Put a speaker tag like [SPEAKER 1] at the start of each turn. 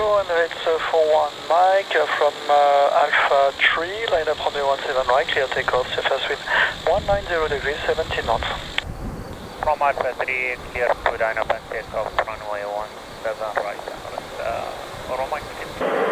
[SPEAKER 1] Emirates 41 Mike from Alpha 3, line up runway 17 right, clear takeoff, surface wind 190 degrees, 17 knots.
[SPEAKER 2] From Alpha 3, clear to line up and takeoff, runway 17 right, Romeo.